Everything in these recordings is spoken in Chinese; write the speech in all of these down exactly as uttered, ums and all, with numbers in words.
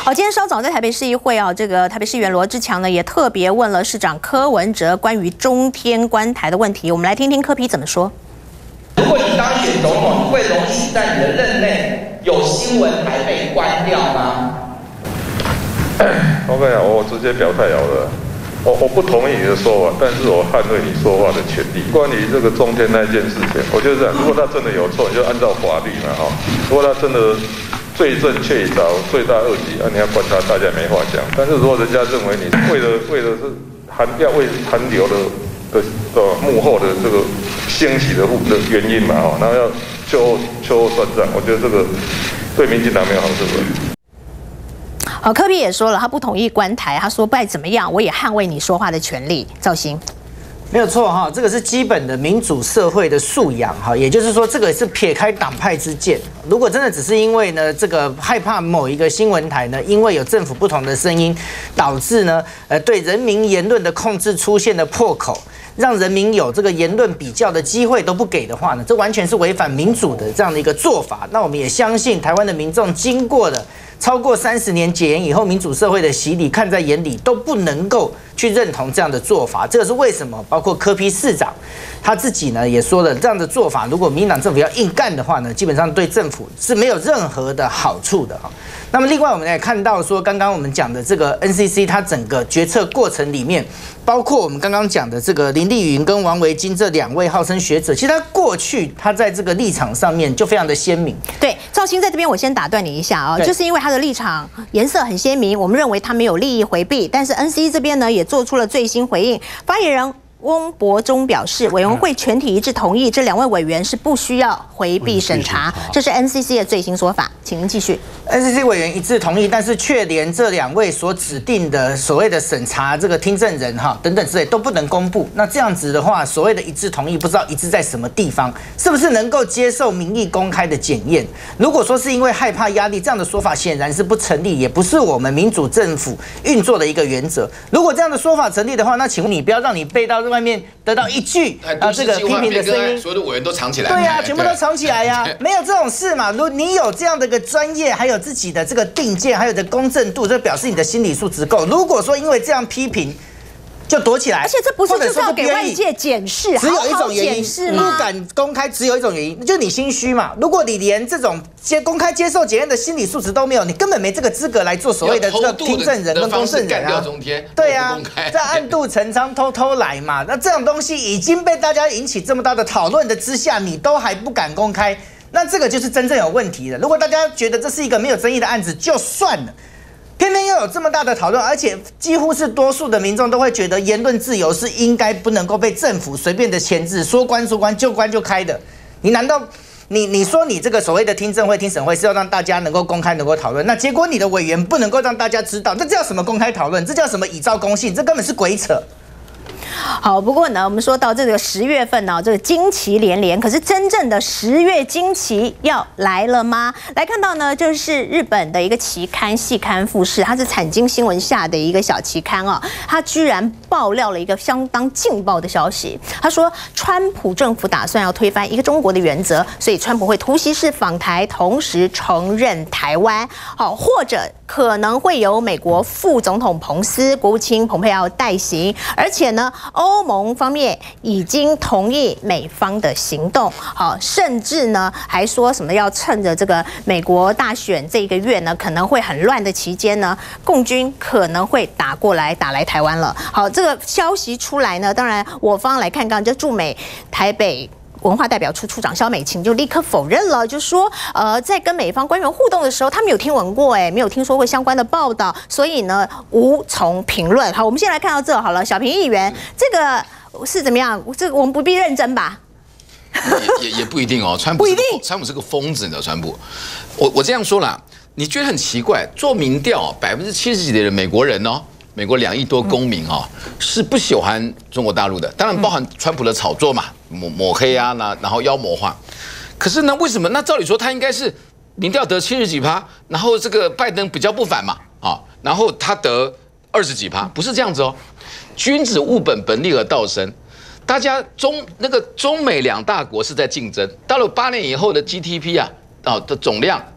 好，今天稍早在台北市议会啊，这个台北市议员罗志强呢也特别问了市长柯文哲关于中天关台的问题，我们来听听柯 P 怎么说。 如果你当选总统，你会容许在你的任内有新闻台被关掉吗 ？OK 啊，我直接表态好了。我我不同意你的说法，但是我捍卫你说话的权利。关于这个中天那件事情，我觉得这样，如果他真的有错，你就按照法律嘛哈。如果他真的罪证确凿、罪大恶极，啊，你要关他，大家没话讲。但是如果人家认为你为了为了是韩要为韩流的的的幕后的这个兴起的的原因嘛哈，然后要秋后秋后算账，我觉得这个对民进党没有好处的。 好，柯 P 也说了，他不同意关台，他说不管怎么样，我也捍卫你说话的权利。赵兴。 没有错哈，这个是基本的民主社会的素养哈，也就是说，这个是撇开党派之见。如果真的只是因为呢，这个害怕某一个新闻台呢，因为有政府不同的声音，导致呢，呃，对人民言论的控制出现了破口，让人民有这个言论比较的机会都不给的话呢，这完全是违反民主的这样的一个做法。那我们也相信台湾的民众经过了超过三十年解严以后，民主社会的洗礼看在眼里，都不能够去认同这样的做法。这个是为什么？包括柯 P 市长他自己呢也说了，这样的做法，如果民进党政府要硬干的话呢，基本上对政府是没有任何的好处的哈。那么另外我们也看到说，刚刚我们讲的这个 N C C 它整个决策过程里面，包括我们刚刚讲的这个林立云跟王维金这两位号称学者，其实他过去他在这个立场上面就非常的鲜明。 对，赵兴在这边我先打断你一下啊、哦，就是因为他的立场颜色很鲜明，我们认为他没有利益回避，但是 N C C 这边呢也做出了最新回应，发言人翁博中表示，委员会全体一致同意，这两位委员是不需要回避审查，这是 N C C 的最新说法，请您继续。 N C C 委员一致同意，但是却连这两位所指定的所谓的审查这个听证人哈等等之类都不能公布。那这样子的话，所谓的一致同意，不知道一致在什么地方，是不是能够接受民意公开的检验？如果说是因为害怕压力，这样的说法显然是不成立，也不是我们民主政府运作的一个原则。如果这样的说法成立的话，那请问你不要让你背到外面得到一句啊这个批评的声音， 所有的委员都藏起来。 对呀、啊，全部都藏起来呀、啊，没有这种事嘛。如果你有这样的一个专业，还有自己的这个定见，还有的公正度，这表示你的心理素质够。如果说因为这样批评就躲起来， 而且这不是就是要给外界检视， 只有一种原因，不敢公开，只有一种原因，就是你心虚嘛。如果你连这种接公开接受检验的心理素质都没有，你根本没这个资格来做所谓的这个听证人跟公证人啊。对啊，在暗度陈仓、偷偷来嘛。那这种东西已经被大家引起这么大的讨论的之下，你都还不敢公开，那这个就是真正有问题的。如果大家觉得这是一个没有争议的案子，就算了。偏偏又有这么大的讨论，而且几乎是多数的民众都会觉得言论自由是应该不能够被政府随便的牵制，说关说关就关就开的。你难道你你说你这个所谓的听证会、听审会是要让大家能够公开、能够讨论，那结果你的委员不能够让大家知道，这叫什么公开讨论？这叫什么以昭公信？这根本是鬼扯。 好，不过呢，我们说到这个十月份呢、哦，这个惊奇连连，可是真正的十月惊奇要来了吗？来看到呢，就是日本的一个期刊《细刊富士》，它是产经新闻下的一个小期刊哦，它居然爆料了一个相当劲爆的消息。他说，川普政府打算要推翻一个中国的原则，所以川普会突袭式访台，同时承认台湾，好，或者可能会由美国副总统彭斯、国务卿蓬佩奥代行，而且呢。欧盟方面已经同意美方的行动，好，甚至呢还说什么要趁着这个美国大选这个月呢可能会很乱的期间呢，共军可能会打过来打来台湾了。好，这个消息出来呢，当然我方来看看，就驻美台北文化代表处处长萧美琴就立刻否认了，就说呃，在跟美方官员互动的时候，他没有听闻过，哎，没有听说过相关的报道，所以呢无从评论。好，我们先来看到这好了，小平议员，这个是怎么样？这个我们不必认真吧？ 也也也不一定哦，川普不一定，川普是个疯子，你知道川普。我我这样说啦，你觉得很奇怪，做民调百分之七十几的人美国人哦。美国两亿多公民哈、哦、是不喜欢中国大陆的，当然包含川普的炒作嘛，抹抹黑啊，那然后妖魔化。可是呢，为什么？那照理说他应该是民调得七十几趴，然后这个拜登比较不反嘛，啊，然后他得二十几趴，不是这样子哦。君子务本，本立而道生。大家中那个中美两大国是在竞争，到了八年以后的 G D P 啊，啊的总量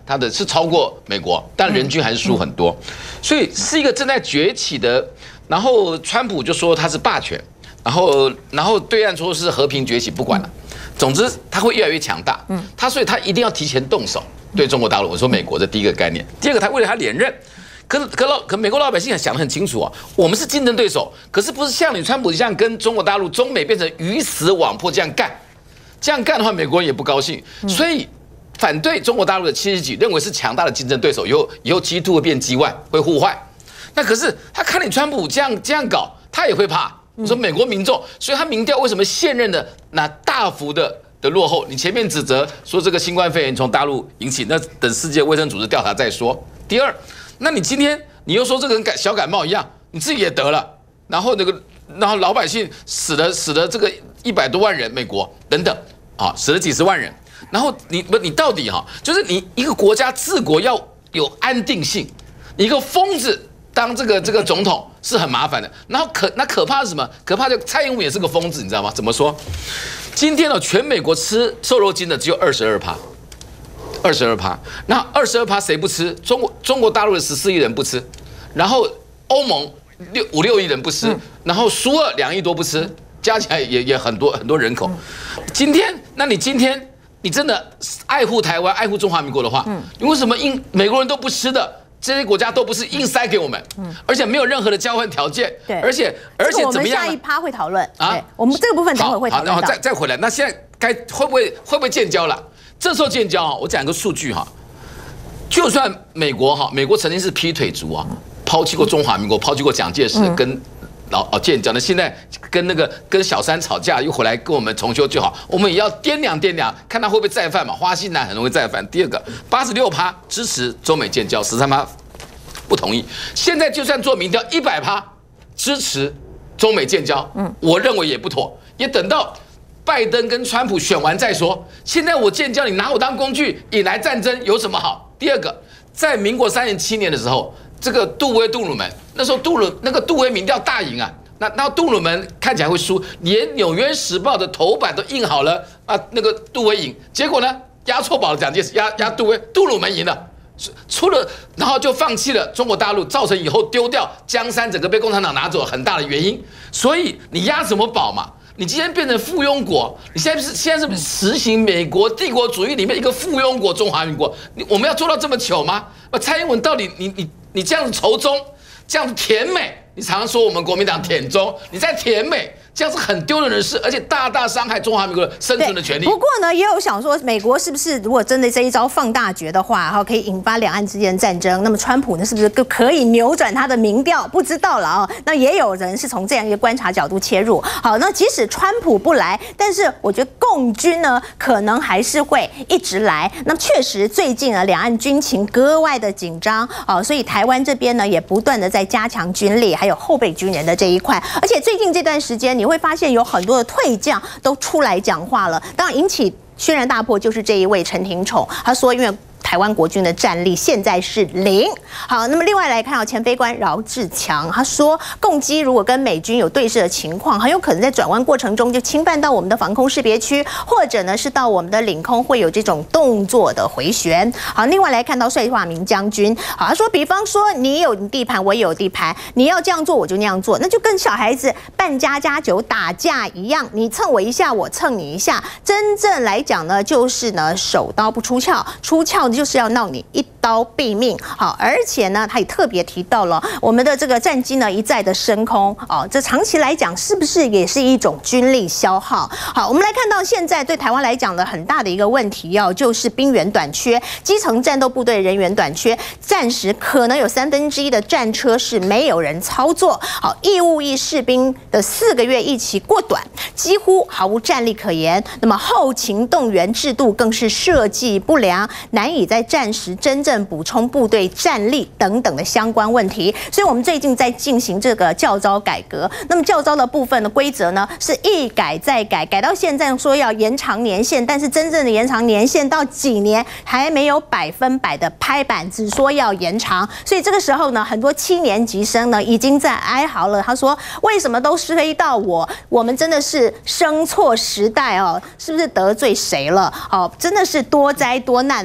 它的是超过美国，但人均还是输很多，所以是一个正在崛起的。然后川普就说他是霸权，然后然后对岸说是和平崛起，不管了。总之他会越来越强大，嗯，他所以他一定要提前动手对中国大陆。我说美国这第一个概念，第二个他为了他连任。可是可老可美国老百姓也想得很清楚啊，我们是竞争对手，可是不是像你川普这样跟中国大陆、中美变成鱼死网破这样干，这样干的话，美国人也不高兴，所以反对中国大陆的七十几认为是强大的竞争对手，以后以后 G 二 会变 G 一 会互换。那可是他看你川普这样这样搞，他也会怕。我说美国民众，所以他民调为什么现任的那大幅的的落后？你前面指责说这个新冠肺炎从大陆引起，那等世界卫生组织调查再说。第二。那你今天你又说这个跟感小感冒一样，你自己也得了，然后那个，然后老百姓死了死了这个一百多万人，美国等等啊，死了几十万人，然后你不你到底哈，就是你一个国家治国要有安定性，一个疯子当这个这个总统是很麻烦的，然后可那可怕是什么？可怕就蔡英文也是个疯子，你知道吗？怎么说？今天呢，全美国吃瘦肉精的只有二十二趴。二十二趴，那二十二趴谁不吃？中国中国大陆的十四亿人不吃，然后欧盟六五六亿人不吃，然后苏俄两亿多不吃，加起来也也很多很多人口。今天，那你今天你真的爱护台湾、爱护中华民国的话，你为什么硬美国人都不吃的？这些国家都不是硬塞给我们，而且没有任何的交换条件， 对， 而且而且怎么样？ 我们下一趴会讨论啊，我们这个部分等会会讨论到。 好，然后再再回来，那现在该会不会会不会建交了？这时候建交哈，我讲一个数据哈，就算美国哈，美国曾经是劈腿族啊，抛弃过中华民国，抛弃过蒋介石跟老老建交，那现在跟那个跟小三吵架，又回来跟我们重修就好，我们也要掂量掂量，看他会不会再犯嘛。花心男很容易再犯。第二个，八十六趴支持中美建交，十三趴不同意。现在就算做民调，一百趴支持中美建交，嗯，我认为也不妥，也等到。拜登跟川普选完再说。现在我建交，你拿我当工具引来战争有什么好？第二个，在民国三十七年的时候，这个杜威杜鲁门那时候杜鲁那个杜威民调大赢啊，那那杜鲁门看起来会输，连《纽约时报》的头版都印好了啊，那个杜威赢，结果呢押错宝了蒋介石，押押杜威，杜鲁门赢了。出了，然后就放弃了中国大陆，造成以后丢掉江山，整个被共产党拿走很大的原因。所以你押什么宝嘛？你今天变成附庸国，你现在是现在是实行美国帝国主义里面一个附庸国中华民国，你我们要做到这么糗吗？那蔡英文到底你你你这样子仇中，这样子舔美，你常常说我们国民党舔中，你在舔美。这样是很丢人的事，而且大大伤害中华民国的生存的权利。 不过呢，也有想说，美国是不是如果真的这一招放大决的话，哈，可以引发两岸之间的战争？那么川普呢，是不是就可以扭转他的民调？不知道了啊。那也有人是从这样一个观察角度切入。好，那即使川普不来，但是我觉得共军呢，可能还是会一直来。那确实，最近呢，两岸军情格外的紧张啊，所以台湾这边呢，也不断的在加强军力，还有后备军人的这一块。而且最近这段时间，你。你会发现有很多的退将都出来讲话了，当然引起轩然大波就是这一位陈廷宠，他说因为台湾国军的战力现在是零。好，那么另外来看啊，前飞官饶志强他说，共机如果跟美军有对峙的情况，很有可能在转弯过程中就侵犯到我们的防空识别区，或者呢是到我们的领空会有这种动作的回旋。好，另外来看到帅化明将军，好，他说，比方说你有地盘，我也有地盘，你要这样做我就那样做，那就跟小孩子扮家家酒打架一样，你蹭我一下，我蹭你一下。真正来讲呢，就是呢手刀不出鞘，出鞘就是要闹你一刀毙命。好，而且呢，他也特别提到了我们的这个战机呢一再的升空哦，这长期来讲是不是也是一种军力消耗？好，我们来看到现在对台湾来讲的很大的一个问题哦，就是兵员短缺，基层战斗部队人员短缺，暂时可能有三分之一的战车是没有人操作。好，义务役士兵的四个月役期过短，几乎毫无战力可言。那么后勤动员制度更是设计不良，难以在战时真正补充部队战力等等的相关问题。所以我们最近在进行这个教召改革。那么教召的部分的规则呢，是一改再改，改到现在说要延长年限，但是真正的延长年限到几年还没有百分百的拍板，只说要延长。所以这个时候呢，很多七年级生呢已经在哀嚎了。他说：“为什么都推到我？我们真的是生错时代哦，是不是得罪谁了？哦，真的是多灾多难哦。比如说。”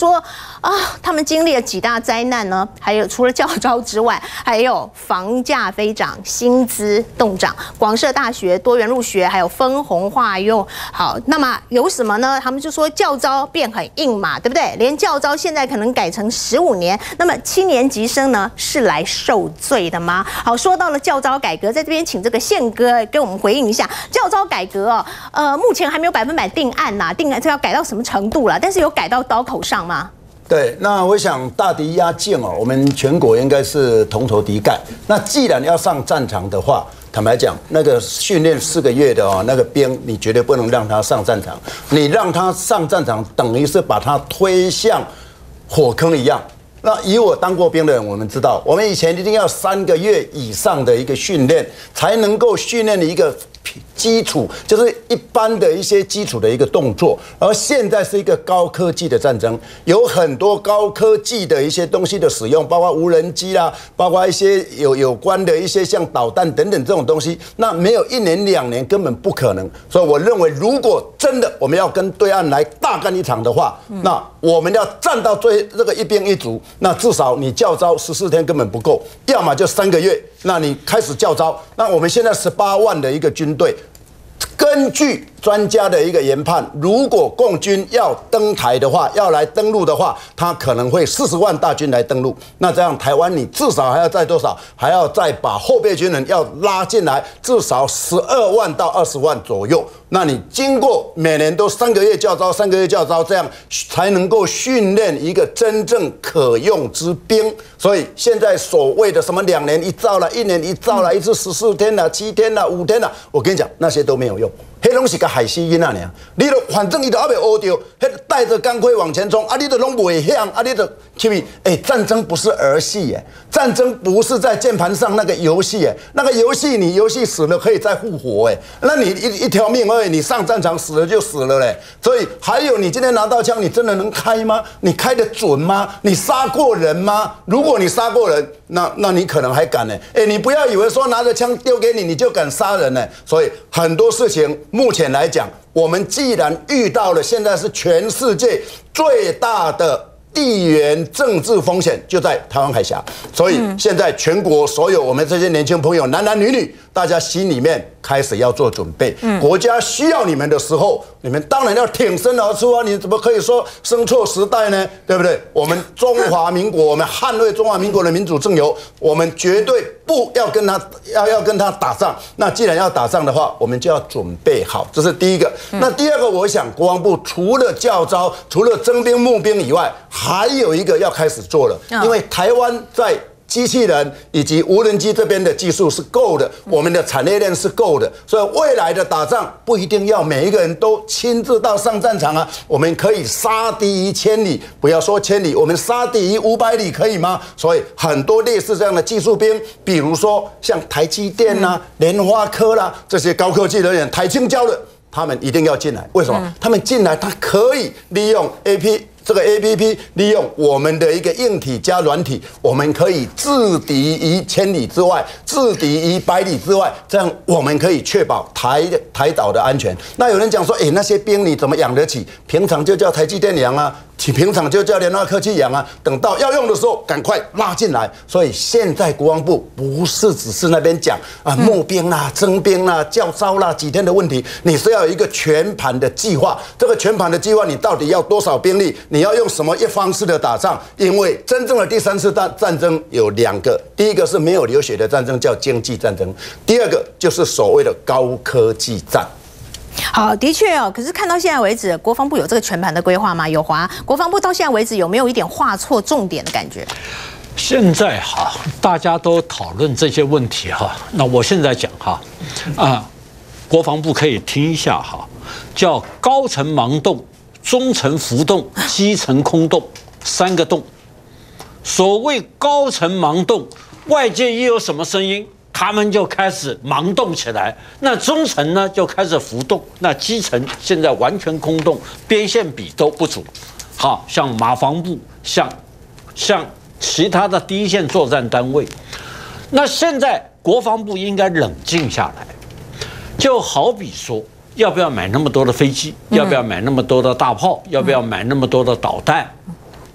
说啊，他们经历了几大灾难呢？还有除了教招之外，还有房价飞涨、薪资动涨、广设大学多元入学，还有分红化用。好，那么有什么呢？他们就说教招变很硬嘛，对不对？连教招现在可能改成十五年，那么七年级生呢是来受罪的吗？好，说到了教招改革，在这边请这个宪哥给我们回应一下，教招改革哦，呃，目前还没有百分百定案呐、啊，定案这要改到什么程度了？但是有改到刀口上吗？ 对，那我想大敌压境哦，我们全国应该是同仇敌忾。那既然要上战场的话，坦白讲，那个训练四个月的哦，那个兵你绝对不能让他上战场，你让他上战场，等于是把他推向火坑一样。那以我当过兵的人，我们知道，我们以前一定要三个月以上的一个训练，才能够训练一个基础，就是一般的一些基础的一个动作。而现在是一个高科技的战争，有很多高科技的一些东西的使用，包括无人机啦，包括一些有有关的一些像导弹等等这种东西，那没有一年两年根本不可能。所以我认为，如果真的我们要跟对岸来大干一场的话，那我们要站到最这个一兵一卒。那至少你教招十四天根本不够，要么就三个月。那你开始教招，那我们现在十八万的一个军队，根据专家的一个研判，如果共军要登台的话，要来登陆的话，他可能会四十万大军来登陆。那这样台湾你至少还要再多少？还要再把后备军人要拉进来，至少十二万到二十万左右。那你经过每年都三个月教招，三个月教招，这样才能够训练一个真正可用之兵。所以现在所谓的什么两年一招了，一年一招了，一次十四天了，七天了，五天了，我跟你讲，那些都没有用。黑拢是个海西因啊，你你都反正伊都还没学到，黑带着钢盔往前冲，啊，你都拢不会向，啊，你都去比，哎，战争不是儿戏耶，战争不是在键盘上那个游戏耶，那个游戏你游戏死了可以再复活哎，那你一一条命而已，你上战场死了就死了嘞。所以还有，你今天拿到枪，你真的能开吗？你开得准吗？你杀过人吗？如果你杀过人，那那你可能还敢呢。哎，你不要以为说拿着枪丢给你，你就敢杀人呢。所以很多事情。目前来讲，我们既然遇到了现在是全世界最大的地缘政治风险，就在台湾海峡，所以现在全国所有我们这些年轻朋友，男男女女，大家心里面开始要做准备。国家需要你们的时候，你们当然要挺身而出啊！你怎么可以说生错时代呢？对不对？我们中华民国，我们捍卫中华民国的民主自由，我们绝对不要跟他要要跟他打仗。那既然要打仗的话，我们就要准备好，这是第一个。那第二个，我想国防部除了教招、除了征兵募兵以外，还有一个要开始做了，因为台湾在机器人以及无人机这边的技术是够的，我们的产业链是够的，所以未来的打仗不一定要每一个人都亲自到上战场啊，我们可以杀敌于千里，不要说千里，我们杀敌于五百里可以吗？所以很多类似这样的技术兵，比如说像台积电啦、联发科啦这些高科技人员，台清交的，他们一定要进来。为什么？他们进来，他可以利用 A P。这个 A P P 利用我们的一个硬体加软体，我们可以制敌于千里之外，制敌于百里之外，这样我们可以确保台台岛的安全。那有人讲说，哎，那些兵你怎么养得起？平常就叫台积电养啊，平常就叫联发科去养啊，等到要用的时候赶快拉进来。所以现在国防部不是只是那边讲啊募兵啦、征兵啦、教招啦几天的问题，你是要有一个全盘的计划。这个全盘的计划，你到底要多少兵力？你要用什么一方式的打仗？因为真正的第三次战战争有两个，第一个是没有流血的战争，叫经济战争；第二个就是所谓的高科技战。 好，的确哦。可是看到现在为止，国防部有这个全盘的规划吗？有华，国防部到现在为止有没有一点画错重点的感觉？ 现在哈，大家都讨论这些问题哈。那我现在讲哈，啊，国防部可以听一下哈，叫高层盲动。中层浮动，基层空洞，三个洞。所谓高层盲动，外界一有什么声音，他们就开始盲动起来。那中层呢，就开始浮动。那基层现在完全空洞，边线比都不足。好像马防部，像像其他的第一线作战单位。那现在国防部应该冷静下来，就好比说。要不要买那么多的飞机？要不要买那么多的大炮？要不要买那么多的导弹？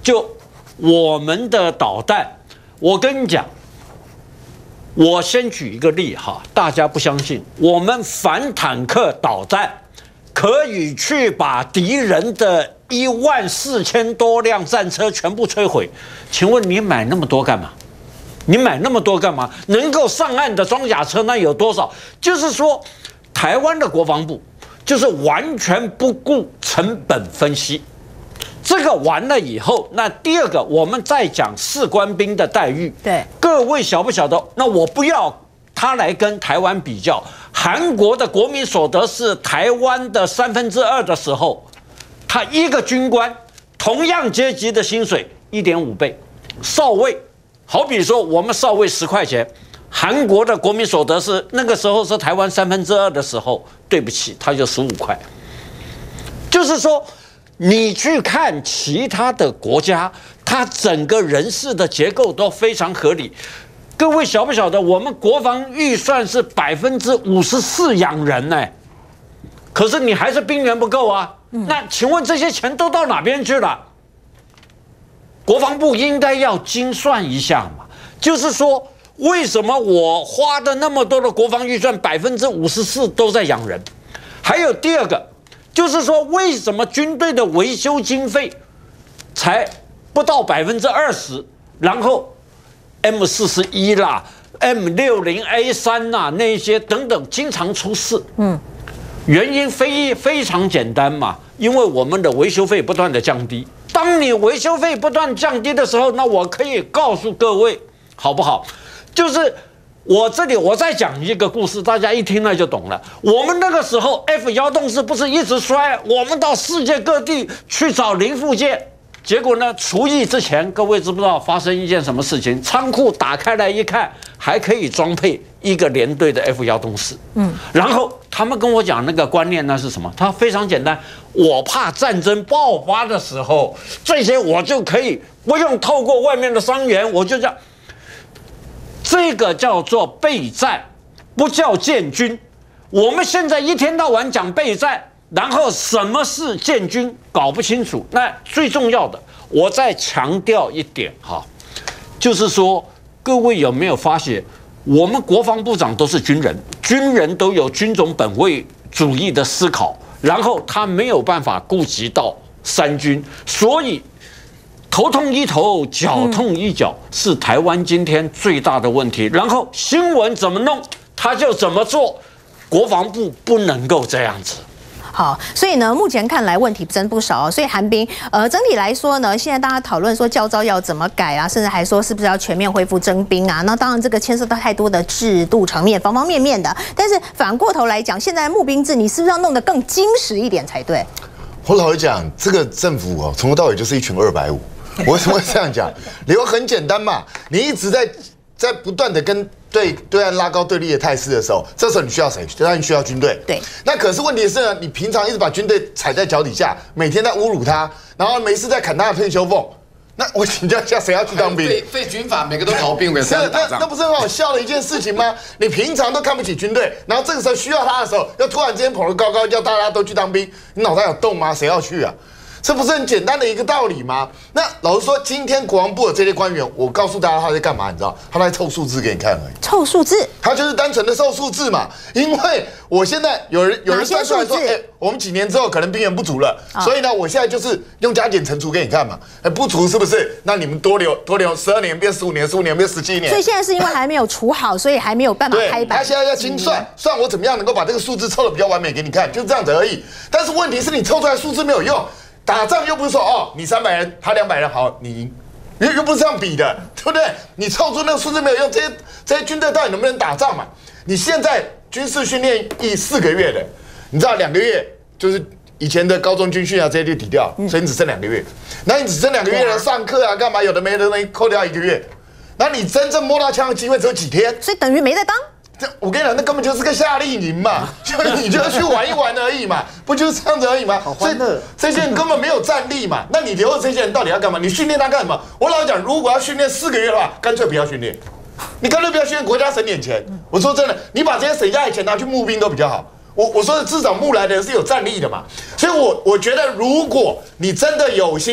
就我们的导弹，我跟你讲，我先举一个例哈，大家不相信，我们反坦克导弹可以去把敌人的一万四千多辆战车全部摧毁。请问你买那么多干嘛？你买那么多干嘛？能够上岸的装甲车那有多少？就是说，台湾的国防部就是完全不顾成本分析。这个完了以后，那第二个我们再讲士官兵的待遇。 对， 各位晓不晓得？那我不要他来跟台湾比较，韩国的国民所得是台湾的三分之二的时候，他一个军官同样阶级的薪水一点五倍，少尉，好比说我们少尉十块钱，韩国的国民所得是那个时候是台湾三分之二的时候，对不起，他就十五块。就是说，你去看其他的国家，它整个人事的结构都非常合理。各位晓不晓得，我们国防预算是百分之五十四养人呢、欸，可是你还是兵源不够啊。那请问这些钱都到哪边去了？国防部应该要精算一下嘛。就是说，为什么我花的那么多的国防预算，百分之五十四都在养人？还有第二个，就是说，为什么军队的维修经费才不到百分之二十，然后 M 四十一啦、M 六零 A 三呐那些等等经常出事？嗯，原因非非常简单嘛，因为我们的维修费不断的降低。当你维修费不断降低的时候，那我可以告诉各位，好不好？就是我这里我再讲一个故事，大家一听了就懂了。我们那个时候 F 幺洞四不是一直摔，我们到世界各地去找零附件。结果呢？除役之前，各位知不知道发生一件什么事情？仓库打开来一看，还可以装配一个连队的 F 幺洞四。嗯，然后他们跟我讲那个观念呢是什么？它非常简单，我怕战争爆发的时候，这些我就可以不用透过外面的伤员，我就这样。这个叫做备战，不叫建军。我们现在一天到晚讲备战。然后什么是建军搞不清楚，那最重要的，我再强调一点哈，就是说，各位有没有发现，我们国防部长都是军人，军人都有军种本位主义的思考，然后他没有办法顾及到三军，所以头痛医头，脚痛医脚，是台湾今天最大的问题。然后新闻怎么弄，他就怎么做，国防部不能够这样子。 好，所以呢，目前看来问题真不少。所以韩冰，呃，整体来说呢，现在大家讨论说教召要怎么改啊，甚至还说是不是要全面恢复征兵啊？那当然，这个牵涉到太多的制度层面、方方面面的。但是反过头来讲，现在募兵制你是不是要弄得更精实一点才对？ 我老实讲，这个政府哦，从头到尾就是一群二百五。我为什么会这样讲？理由很简单嘛，你一直在在不断的跟对对岸拉高对立的态势的时候，这时候你需要谁？当然需要军队。对。那可是问题是呢，你平常一直把军队踩在脚底下，每天在侮辱他，然后没事在砍他的退休俸。那我请教一下，谁要去当兵？ 废废军法，每个都逃兵，谁要打仗？ 那那不是很好笑的一件事情吗？你平常都看不起军队，然后这个时候需要他的时候，又突然之间捧得高高，叫大家都去当兵，你脑袋有洞吗？谁要去啊？这不是很简单的一个道理吗？那老实说，今天国防部的这些官员，我告诉大家他在干嘛？你知道，他在凑数字给你看而已。 凑数字？ 他就是单纯的凑数字嘛。因为我现在有人有人算出来说，哎、欸，我们几年之后可能兵源不足了，哦、所以呢，我现在就是用加减乘除给你看嘛。哎、欸，不足是不是？那你们多留多留十二年变十五年，十五年变十七年。 所以现在是因为还没有除好，所以还没有办法开板。 他现在要精算，算我怎么样能够把这个数字凑得比较完美给你看，就这样子而已。但是问题是你凑出来数字没有用。打仗又不是说哦，你三百人，他两百人，好，你赢，又又不是这样比的，对不对？你凑出那个数字没有用，这些这些军队到底能不能打仗嘛？你现在军事训练役四个月的，你知道两个月就是以前的高中军训啊这些就抵掉，所以你只剩两个月。那你只剩两个月了，上课啊干嘛有的没的东西扣掉一个月，那你真正摸到枪的机会只有几天？ 所以等于没在当。 我跟你讲，那根本就是个夏令营嘛，就你就去玩一玩而已嘛，不就是这样子而已吗？所以这些人根本没有战力嘛，那你留着这些人到底要干嘛？你训练他干什么？我老实讲，如果要训练四个月的话，干脆不要训练，你干脆不要训练，国家省点钱。我说真的，你把这些省下来的钱拿去募兵都比较好。我我说的至少募来的人是有战力的嘛，所以我我觉得，如果你真的有心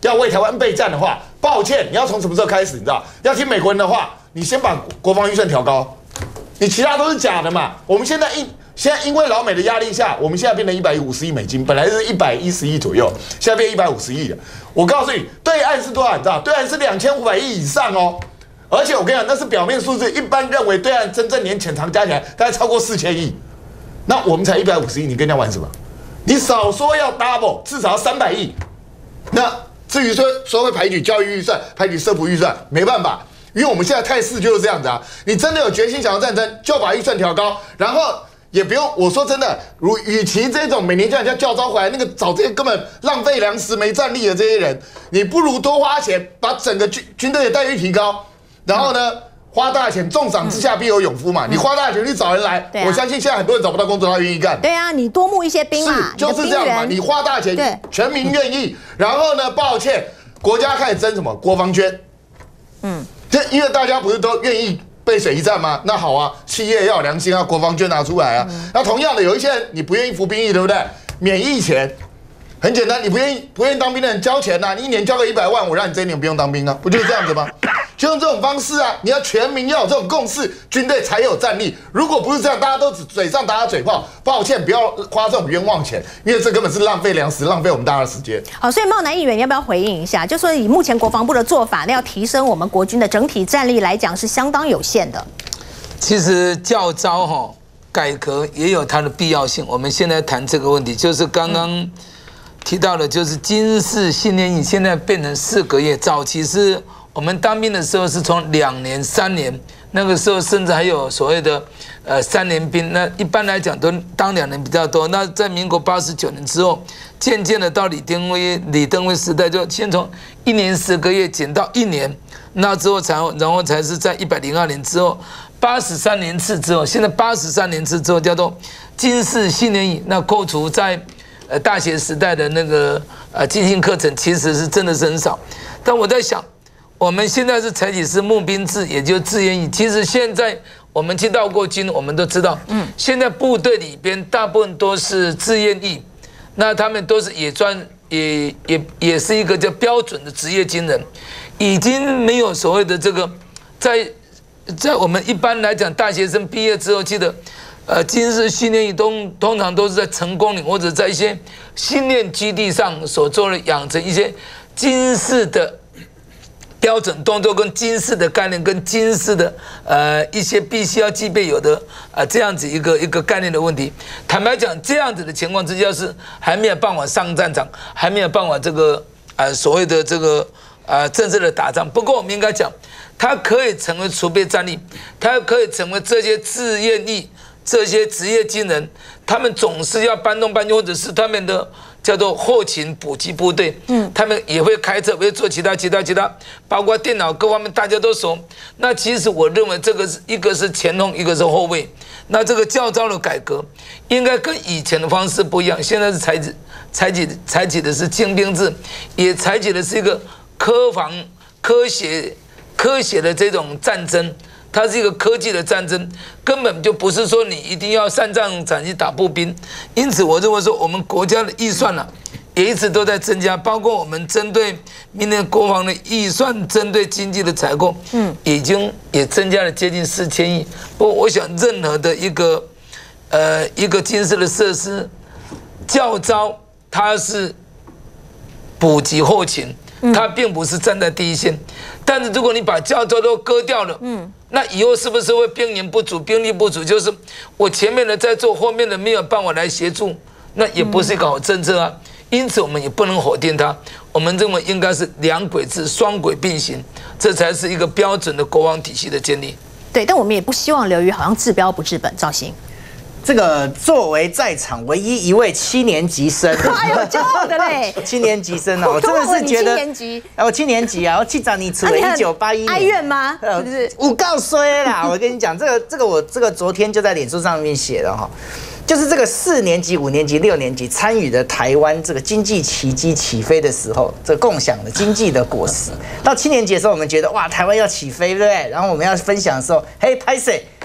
要为台湾备战的话，抱歉，你要从什么时候开始？你知道，要听美国人的话，你先把国防预算调高，你其他都是假的嘛。我们现在因现在因为老美的压力下，我们现在变成一百五十亿美金，本来是一百一十亿左右，现在变一百五十亿了。我告诉你，对岸是多少？你知道，对岸是两千五百亿以上哦。而且我跟你讲，那是表面数字，一般认为对岸真正连潜藏加起来大概超过四千亿，那我们才一百五十亿，你跟人家玩什么？你少说要 double， 至少要三百亿。那至于说说会排举教育预算、排举社福预算，没办法，因为我们现在态势就是这样子啊。你真的有决心想要战争，就把预算调高，然后也不用。我说真的，如与其这种每年叫人家叫招回来，那个找这些根本浪费粮食、没战力的这些人，你不如多花钱把整个军军队的待遇提高。然后呢，花大钱，重赏之下必有勇夫嘛。你花大钱去找人来，我相信现在很多人找不到工作，他愿意干。 对啊，你多募一些兵嘛， 是就是这样嘛。你花大钱，全民愿意。然后呢，抱歉，国家开始征什么国防捐。嗯，这因为大家不是都愿意背水一战吗？那好啊，企业要有良心啊，国防捐拿出来啊。那同样的，有一些人你不愿意服兵役，对不对？免役钱。很简单，你不愿意不愿意当兵的人交钱呐、啊，你一年交个一百万，我让你这一年不用当兵啊，不就是这样子吗？就用这种方式啊，你要全民要有这种共识，军队才有战力。如果不是这样，大家都只嘴上打打嘴炮，抱歉，不要花这种冤枉钱，因为这根本是浪费粮食，浪费我们大家的时间。 好，所以茂南议员要不要回应一下？就说以目前国防部的做法，那要提升我们国军的整体战力来讲，是相当有限的。 其实教召哈改革也有它的必要性。我们现在谈这个问题，就是刚刚。嗯提到的就是军事训练营，现在变成四个月。早期是我们当兵的时候是从两年、三年，那个时候甚至还有所谓的呃三年兵。那一般来讲都当两年比较多。那在民国八十九年之后，渐渐的到李登辉、李登辉时代，就先从一年十个月减到一年，那之后才然后才是在一百零二年之后，八十三年次之后，现在八十三年次之后叫做军事训练营。那扣除在呃，大学时代的那个呃进行课程其实是真的是很少，但我在想，我们现在是采取是募兵制，也就是志愿役。其实现在我们去到过军，我们都知道，嗯，现在部队里边大部分都是志愿役，那他们都是也专也也也是一个叫标准的职业军人，已经没有所谓的这个在在我们一般来讲，大学生毕业之后，记得。呃，军事训练营通通常都是在成功岭或者在一些训练基地上所做的养成一些军事的标准动作跟军事的概念跟军事的呃一些必须要具备有的呃这样子一个一个概念的问题。坦白讲，这样子的情况之下是还没有办法上战场，还没有办法这个呃所谓的这个呃正式的打仗。不过我们应该讲，它可以成为储备战力，它可以成为这些志愿役。这些职业军人，他们总是要搬东搬西，或者是他们的叫做后勤补给部队，嗯，他们也会开车，会做其他、其他、其他，包括电脑各方面，大家都熟。那其实我认为这个是一个是前锋，一个是后卫。那这个教召的改革，应该跟以前的方式不一样，现在是采取采取采取的是精兵制，也采取的是一个科防、科学、科学的这种战争。它是一个科技的战争，根本就不是说你一定要上战场去打步兵。因此，我认为说我们国家的预算呢、啊，也一直都在增加，包括我们针对明年国防的预算，针对经济的采购，嗯，已经也增加了接近四千亿。不过，我想任何的一个呃一个军事的设施，教召它是补给后勤。他并不是站在第一线，但是如果你把教召都割掉了，嗯，那以后是不是会兵源不足、兵力不足？就是我前面的在做，后面的没有办法来协助，那也不是一个好政策啊。因此，我们也不能否定它。我们认为应该是两轨制、双轨并行，这才是一个标准的国防体系的建立。 对，但我们也不希望流于好像治标不治本，赵兴。 这个作为在场唯一一位七年级生， 哎呦，骄傲的嘞！ 七年级生哦，我真的是觉得， 七年级， 哎，我七年级啊，我去找你出了一九八一年， 哀怨吗？是不是？ 我告衰啦！我跟你讲，这个这个我这个昨天就在脸书上面写了哈，就是这个四年级、五年级、六年级参与的台湾这个经济奇迹起飞的时候，这共享的经济的果实。到七年级的时候，我们觉得哇，台湾要起飞，对不对？然后我们要分享的时候，嘿，拍谁？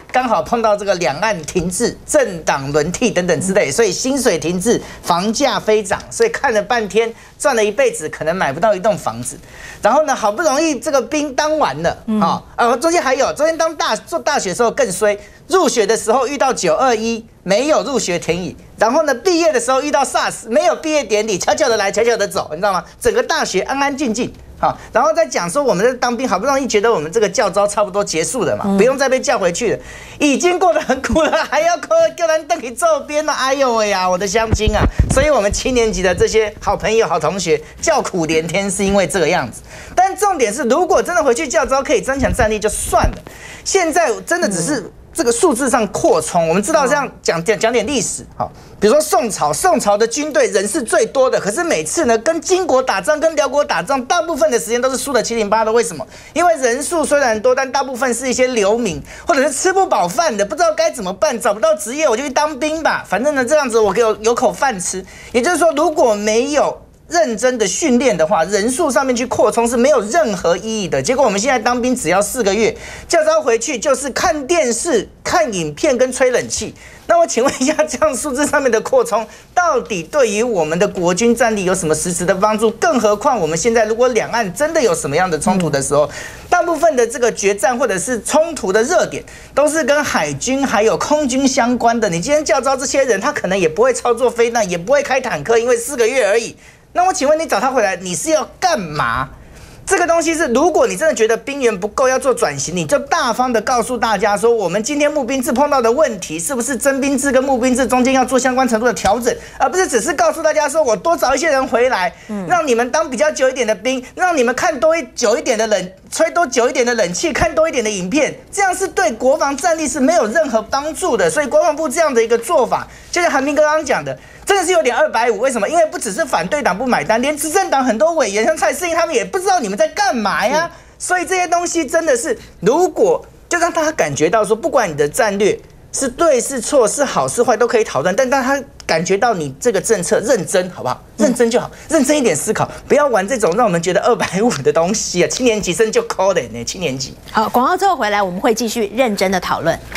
刚好碰到这个两岸停滞、政党轮替等等之类，所以薪水停滞，房价飞涨，所以看了半天，赚了一辈子可能买不到一栋房子。然后呢，好不容易这个兵当完了啊，呃，中间还有，中间当大做大学的时候更衰，入学的时候遇到九二一，没有入学典礼。然后呢，毕业的时候遇到 SARS， 没有毕业典礼，悄悄的来，悄悄的走，你知道吗？整个大学安安静静。好，然后再讲说我们在当兵，好不容易觉得我们这个教召差不多结束了嘛，不用再被叫回去了，已经过得很苦了，还要叫人登去做编了，哎呦喂呀，我的乡亲啊！所以我们七年级的这些好朋友、好同学叫苦连天，是因为这个样子。但重点是，如果真的回去教召可以增强战力就算了，现在真的只是这个数字上扩充。我们知道这样讲讲讲点历史，好。比如说宋朝，宋朝的军队人是最多的，可是每次呢跟金国打仗、跟辽国打仗，大部分的时间都是输得七零八落。为什么？因为人数虽然多，但大部分是一些流民，或者是吃不饱饭的，不知道该怎么办，找不到职业，我就去当兵吧，反正呢这样子我有有口饭吃。也就是说，如果没有认真的训练的话，人数上面去扩充是没有任何意义的。结果我们现在当兵只要四个月，教召回去就是看电视、看影片跟吹冷气。那我请问一下，这样数字上面的扩充，到底对于我们的国军战力有什么实质的帮助？更何况我们现在如果两岸真的有什么样的冲突的时候，大部分的这个决战或者是冲突的热点，都是跟海军还有空军相关的。你今天教召这些人，他可能也不会操作飞弹，也不会开坦克，因为四个月而已。那我请问你找他回来，你是要干嘛？这个东西是，如果你真的觉得兵源不够，要做转型，你就大方的告诉大家说，我们今天募兵制碰到的问题，是不是征兵制跟募兵制中间要做相关程度的调整，而不是只是告诉大家说我多找一些人回来，让你们当比较久一点的兵，让你们看多一久一点的冷，吹多久一点的冷气，看多一点的影片，这样是对国防战力是没有任何帮助的。所以国防部这样的一个做法，就像韩明刚刚讲的。真的是有点二百五，为什么？因为不只是反对党不买单，连执政党很多委员像蔡适应他们也不知道你们在干嘛呀。所以这些东西真的是，如果就让大家感觉到说，不管你的战略是对是错是好是坏都可以讨论，但让他感觉到你这个政策认真，好不好？认真就好，认真一点思考，不要玩这种让我们觉得二百五的东西啊。七年级生就可怜呢，七年级。 好，广告之后回来，我们会继续认真的讨论。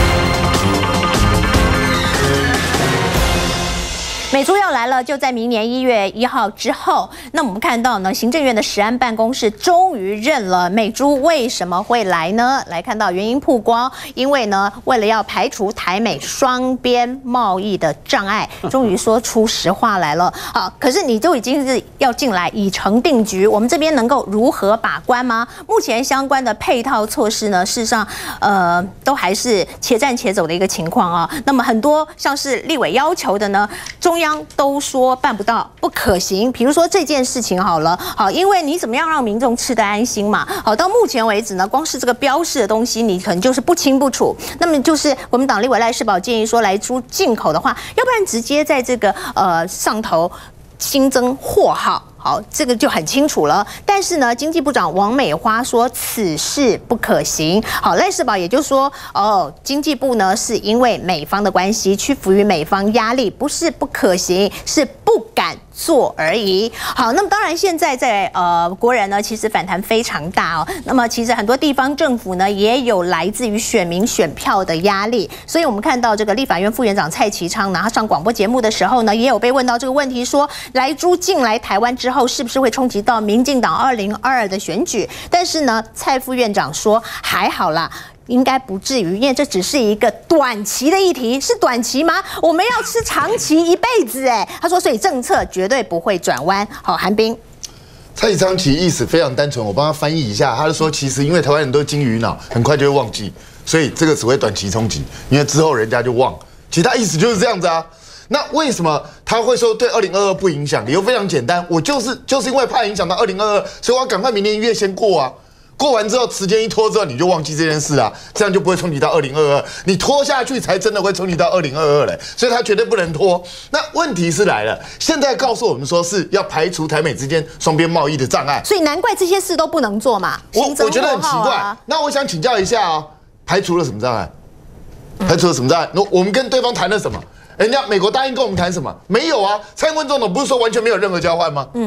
美猪要来了，就在明年一月一号之后。那我们看到呢，行政院的食安办公室终于认了美猪为什么会来呢？来看到原因曝光，因为呢，为了要排除台美双边贸易的障碍，终于说出实话来了。好，可是你就已经是要进来已成定局，我们这边能够如何把关吗？目前相关的配套措施呢，事实上呃都还是且战且走的一个情况啊。那么很多像是立委要求的呢，中央都说办不到，不可行。比如说这件事情好了，好，因为你怎么样让民众吃得安心嘛？好，到目前为止呢，光是这个标示的东西，你可能就是不清不楚。那么就是国民党立委赖士葆建议说，来猪进口的话，要不然直接在这个呃上头新增货号。好，这个就很清楚了。但是呢，经济部长王美花说此事不可行。好，赖士葆也就说，哦，经济部呢是因为美方的关系，屈服于美方压力，不是不可行，是不敢做而已。好，那么当然现在在呃国人呢，其实反弹非常大哦。那么其实很多地方政府呢，也有来自于选民选票的压力。所以我们看到这个立法院副院长蔡其昌呢，他上广播节目的时候呢，也有被问到这个问题，说来猪进来台湾之后，是不是会冲击到民进党二零二二的选举？但是呢，蔡副院长说还好啦。应该不至于，因为这只是一个短期的议题，是短期吗？我们要吃长期一辈子哎。他说，所以政策绝对不会转弯。好，韩冰， 蔡其昌其实意思非常单纯，我帮他翻译一下，他就说，其实因为台湾人都金鱼脑，很快就会忘记，所以这个只会短期冲击，因为之后人家就忘。其他意思就是这样子啊。那为什么他会说对二零二二不影响？理由非常简单，我就是就是因为怕影响到二零二二，所以我要赶快明年一月先过啊。过完之后，时间一拖之后，你就忘记这件事啊，这样就不会冲击到二零二二。你拖下去，才真的会冲击到二零二二嘞。所以他绝对不能拖。那问题是来了，现在告诉我们说是要排除台美之间双边贸易的障碍， 所以难怪这些事都不能做嘛。 我我觉得很奇怪。那我想请教一下啊，排除了什么障碍？排除了什么障碍？那我们跟对方谈了什么？人家美国答应跟我们谈什么？没有啊。蔡英文总统不是说完全没有任何交换吗？嗯。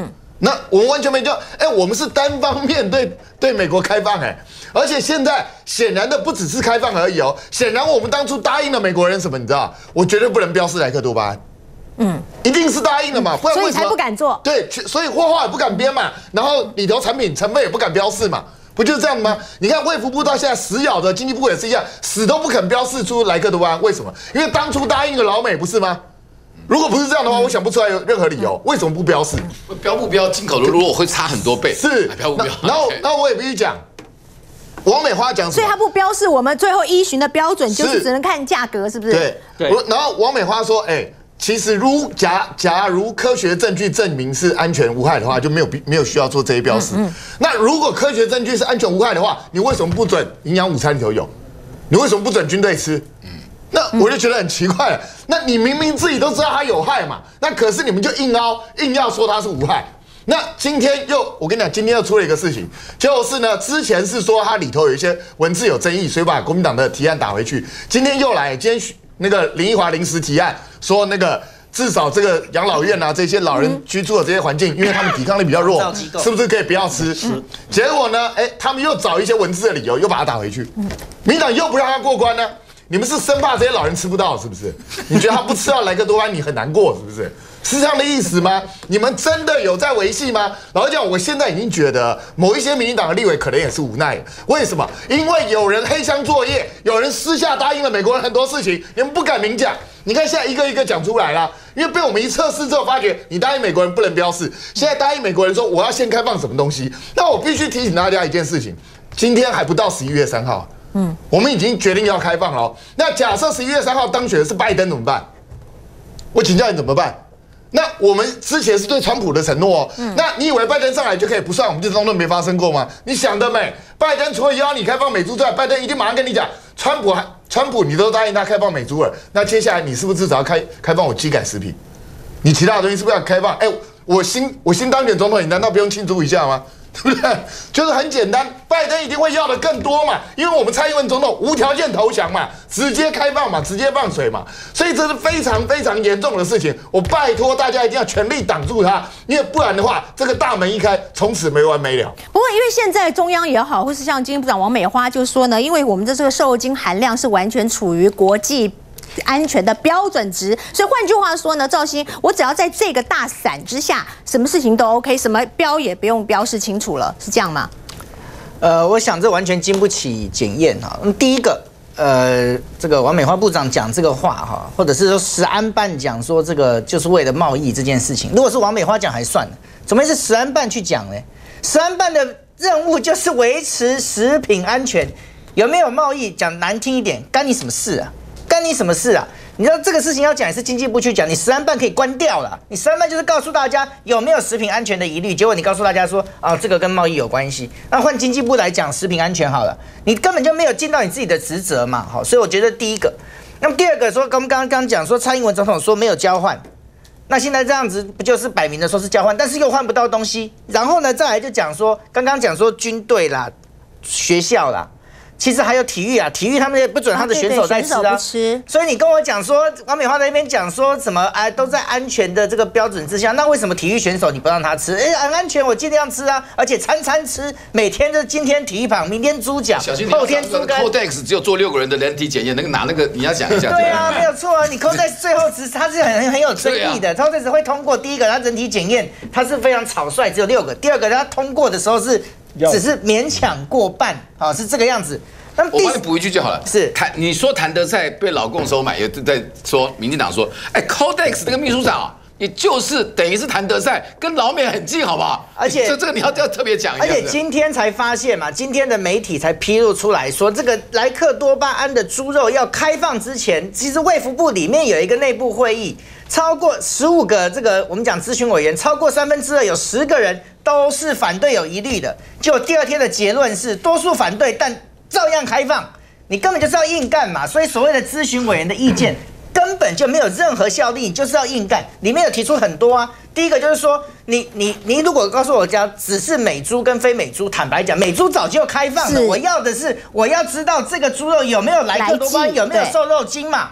那我们完全没就，哎，我们是单方面对对美国开放，哎，而且现在显然的不只是开放而已哦，显然我们当初答应了美国人什么，你知道？我绝对不能标示莱克多巴胺。嗯，一定是答应了嘛，不然为什么？ 所以才不敢做。 对，所以货话也不敢编嘛，然后里头产品成分也不敢标示嘛，不就是这样吗？你看卫福部到现在死咬的，经济部也是一样，死都不肯标示出莱克多巴胺，为什么？因为当初答应了老美，不是吗？如果不是这样的话，我想不出来有任何理由，为什么不标示？ 标不标进口的如果会差很多倍， 是标不标？ 然后，然后我也必须讲。王美花讲什么？ 所以他不标示，我们最后依循的标准就是只能看价格，是不是？ 对对。然后王美花说：“哎。”其实，如假假如科学证据证明是安全无害的话，就没有必没有需要做这些标示。嗯嗯、那如果科学证据是安全无害的话，你为什么不准营养午餐里头有？你为什么不准军队吃？嗯、那我就觉得很奇怪了。那你明明自己都知道它有害嘛，那可是你们就硬凹硬要说它是无害。那今天又我跟你讲，今天又出了一个事情，就是呢，之前是说它里头有一些文字有争议，所以把国民党的提案打回去。今天又来，今天那个林奕华临时提案。说那个至少这个养老院啊，这些老人居住的这些环境，因为他们抵抗力比较弱，是不是可以不要吃？是。结果呢，哎，他们又找一些文字的理由，又把它打回去。民党又不让他过关呢？你们是生怕这些老人吃不到，是不是？你觉得他不吃到莱克多巴胺，你很难过，是不是？是这样的意思吗？你们真的有在维系吗？老实讲，我现在已经觉得某一些民进党的立委可能也是无奈。为什么？因为有人黑箱作业，有人私下答应了美国人很多事情，你们不敢明讲。你看现在一个一个讲出来了，因为被我们一测试之后发觉，你答应美国人不能标示，现在答应美国人说我要先开放什么东西，那我必须提醒大家一件事情，今天还不到十一月三号，嗯，我们已经决定要开放了。那假设十一月三号当选的是拜登怎么办？我请教你怎么办？那我们之前是对川普的承诺哦，嗯、那你以为拜登上来就可以不算我们这东西没发生过吗？你想得美？拜登除了邀你开放美猪之外，拜登一定马上跟你讲，川普还川普你都答应他开放美猪了，那接下来你是不是至少要开开放我基改食品？你其他的东西是不是要开放？哎、欸，我新我新当选总统，你难道不用庆祝一下吗？对不对？就是很简单，拜登一定会要的更多嘛，因为我们蔡英文总统无条件投降嘛，直接开放嘛，直接放水嘛，所以这是非常非常严重的事情。我拜托大家一定要全力挡住它，因为不然的话，这个大门一开，从此没完没了。 不过，因为现在中央也好，或是像经济部长王美花就说呢，因为我们的这个受精含量是完全处于国际安全的标准值，所以换句话说呢，兆欣，我只要在这个大伞之下，什么事情都 OK， 什么标也不用标示清楚了，是这样吗？ 呃，我想这完全经不起检验哈。那第一个，呃，这个王美花部长讲这个话哈，或者是说食安办讲说这个就是为了贸易这件事情，如果是王美花讲还算了，怎么会是食安办去讲呢？食安办的任务就是维持食品安全，有没有贸易？讲难听一点，干你什么事啊？干你什么事啊？你知道这个事情要讲也是经济部去讲，你食安办可以关掉了。你食安办就是告诉大家有没有食品安全的疑虑，结果你告诉大家说啊，这个跟贸易有关系。那换经济部来讲食品安全好了，你根本就没有尽到你自己的职责嘛。好，所以我觉得第一个，那么第二个说，刚刚刚讲说蔡英文总统说没有交换，那现在这样子不就是摆明的说是交换，但是又换不到东西。然后呢，再来就讲说，刚刚讲说军队啦、学校啦。其实还有体育啊，体育他们也不准他的选手在吃啊， 啊吃所以你跟我讲说，王美花在那边讲说什么啊，都在安全的这个标准之下，那为什么体育选手你不让他吃？哎、欸，很安全，我尽量吃啊，而且餐餐吃，每天就今天体育榜，明天猪脚，后天猪肝。 Codex 只有做六个人的人体检验，那个拿那个你要讲一下。 对啊，没有错啊，你 Codex 最后只它是很很有争议的、啊、，Codex 会通过第一个，它人体检验它是非常草率，只有六个；第二个，它通过的时候是只是勉强过半，啊，是这个样子。 我帮你补一句就好了。 是谭，你说谭德赛被老共收买，也在说民进党说，哎 ，Codex 那个秘书长，也就是等于是谭德赛跟老美很近，好不好？ 而且这这个你要要特别讲一下。 而且今天才发现嘛，今天的媒体才披露出来说，这个莱克多巴胺的猪肉要开放之前，其实卫福部里面有一个内部会议，超过十五个这个我们讲咨询委员，超过三分之二有十个人都是反对有疑虑的。结果第二天的结论是，多数反对，但照样开放，你根本就是要硬干嘛，所以所谓的咨询委员的意见根本就没有任何效力，你就是要硬干。里面有提出很多啊，第一个就是说，你你你如果告诉我家只是美猪跟非美猪，坦白讲，美猪早就开放了，我要的是我要知道这个猪肉有没有莱克多巴胺，有没有瘦肉精嘛。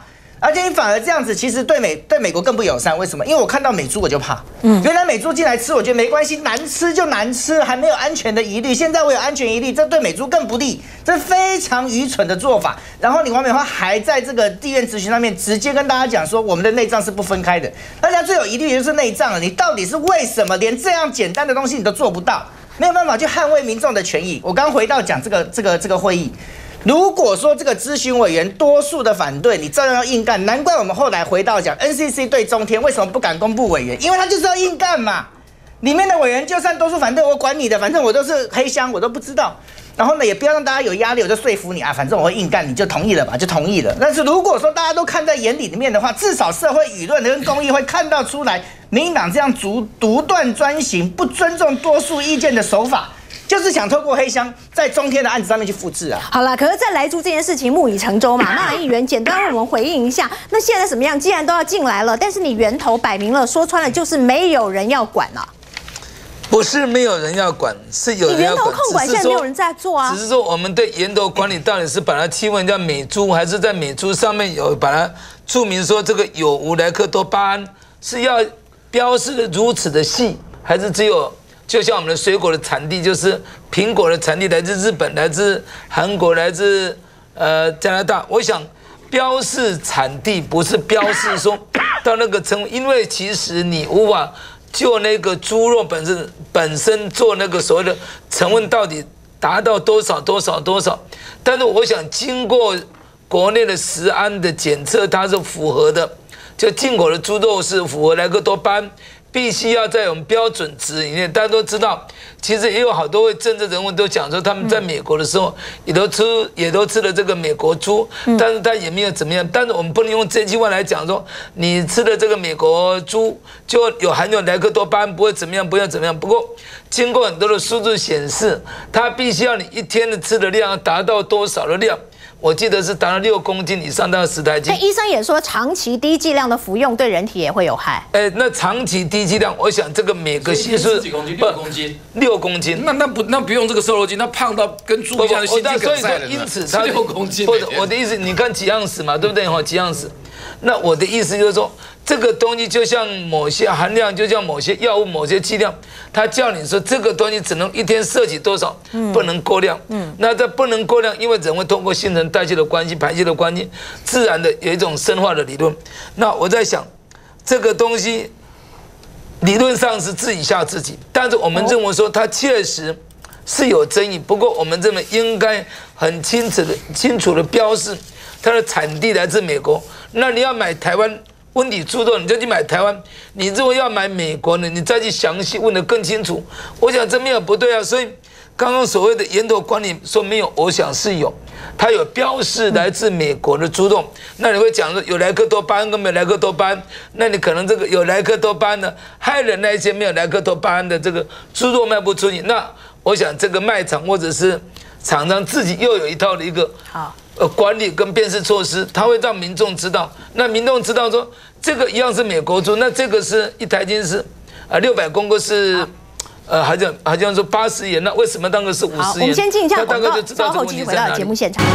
而且你反而这样子，其实对美对美国更不友善。为什么？因为我看到美猪我就怕。嗯，原来美猪进来吃，我觉得没关系，难吃就难吃，还没有安全的疑虑。现在我有安全疑虑，这对美猪更不利，这非常愚蠢的做法。然后你王美花还在这个地院质询上面直接跟大家讲说，我们的内脏是不分开的。大家最有疑虑的就是内脏了，你到底是为什么连这样简单的东西你都做不到？没有办法去捍卫民众的权益。我刚回到讲这个这个这个会议。如果说这个咨询委员多数的反对，你照样要硬干，难怪我们后来回到讲 N C C 对中天为什么不敢公布委员，因为他就是要硬干嘛。里面的委员就算多数反对，我管你的，反正我都是黑箱，我都不知道。然后呢，也不要让大家有压力，我就说服你啊，反正我会硬干，你就同意了吧，就同意了。但是如果说大家都看在眼里里面的话，至少社会舆论跟公益会看到出来，民进党这样独独断专行、不尊重多数意见的手法。就是想透过黑箱在中天的案子上面去复制啊。 好了，可是，在莱猪这件事情木已成舟嘛，那议员简单为我们回应一下。那现在怎么样？既然都要进来了，但是你源头摆明了，说穿了就是没有人要管啊。 不是没有人要管，是有人要管。 源头控管现在没有人在做啊。 只是说我们对源头管理到底是把它替换叫美猪，还是在美猪上面有把它注明说这个有无莱克多巴胺是要标示的如此的细，还是只有？就像我们的水果的产地，就是苹果的产地来自日本、来自韩国、来自呃加拿大。我想标示产地不是标示说到那个成，因为其实你无法就那个猪肉本身本身做那个所谓的成分到底达到多少多少多少。但是我想经过国内的食安的检测，它是符合的，就进口的猪肉是符合莱克多巴胺。必须要在我们标准值里面，大家都知道，其实也有好多位政治人物都讲说，他们在美国的时候也都吃，也都吃了这个美国猪，但是他也没有怎么样。但是我们不能用这句话来讲说，你吃的这个美国猪就有含有莱克多巴胺，不会怎么样，不要怎么样。不过经过很多的数字显示，它必须要你一天的吃的量达到多少的量。我记得是达到六公斤以上到十台斤。 但医生也说，长期低剂量的服用对人体也会有害。 哎，那长期低剂量，我想这个每个系数几公斤，六公斤， 六公斤。 那那不那不用这个瘦肉精，那胖到跟猪一样的心肌梗塞了。 因此它六公斤。 或者我的意思，你看几样式嘛，对不对？哈，几样式。那我的意思就是说，这个东西就像某些含量，就像某些药物、某些剂量，它叫你说这个东西只能一天摄取多少，不能过量。嗯，那这不能过量，因为人会通过新陈代谢的关系、排泄的关系，自然的有一种生化的理论。那我在想，这个东西理论上是自己吓自己，但是我们认为说它确实是有争议。不过我们认为应该很清楚的、清楚的标示它的产地来自美国。那你要买台湾温体猪肉，你就去买台湾；你如果要买美国呢，你再去详细问得更清楚。我想这没有不对啊。所以刚刚所谓的源头管理说没有，我想是有，它有标示来自美国的猪肉。那你会讲说有莱克多巴胺跟没有莱克多巴胺，那你可能这个有莱克多巴胺的害了那一些没有莱克多巴胺的这个猪肉卖不出去。那我想这个卖场或者是厂商自己又有一套的一个好。呃，管理跟辨识措施，它会让民众知道。那民众知道说，这个一样是美国猪，那这个是一台斤是啊六百公克是，呃，好像好像说八十元，那为什么当个是五十元？ 好，我们先进一下广告，稍后继续回到节目现场。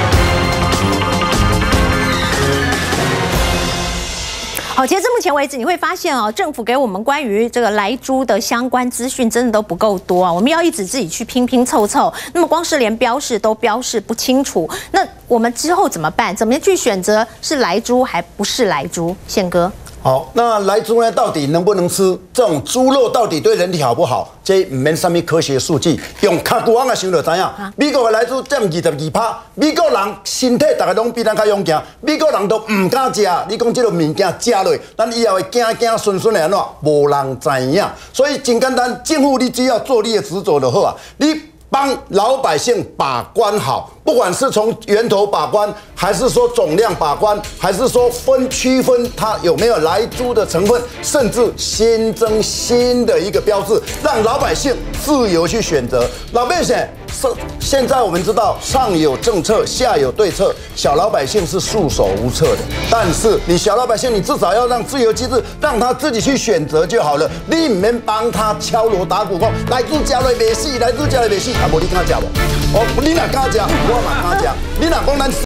好，截至目前为止，你会发现哦，政府给我们关于这个莱猪的相关资讯真的都不够多啊，我们要一直自己去拼拼凑凑。那么光是连标示都标示不清楚，那我们之后怎么办？怎么去选择是莱猪还不是莱猪？宪哥。 好，那莱猪呢？到底能不能吃？这种猪肉到底对人体好不好？这唔免什么科学数据，用卡古王啊想就知影。美国的莱猪占二十二趴，美国人身体大概拢比咱较勇健，美国人都唔敢食。你讲这个物件食落，咱以后会惊惊孙孙的安怎？无人知影。所以真简单，政府你只要做你的职责就好啊。你帮老百姓把关好。不管是从源头把关，还是说总量把关，还是说分区分它有没有莱猪的成分，甚至新增新的一个标志，让老百姓自由去选择。老百姓是现在我们知道上有政策，下有对策，小老百姓是束手无策的。但是你小老百姓，你至少要让自由机制，让他自己去选择就好了。你唔免帮他敲锣打鼓讲莱猪食了袂死，莱猪食了袂死，啊无你敢食无？哦，你若敢食，我嘛敢食。你若讲咱。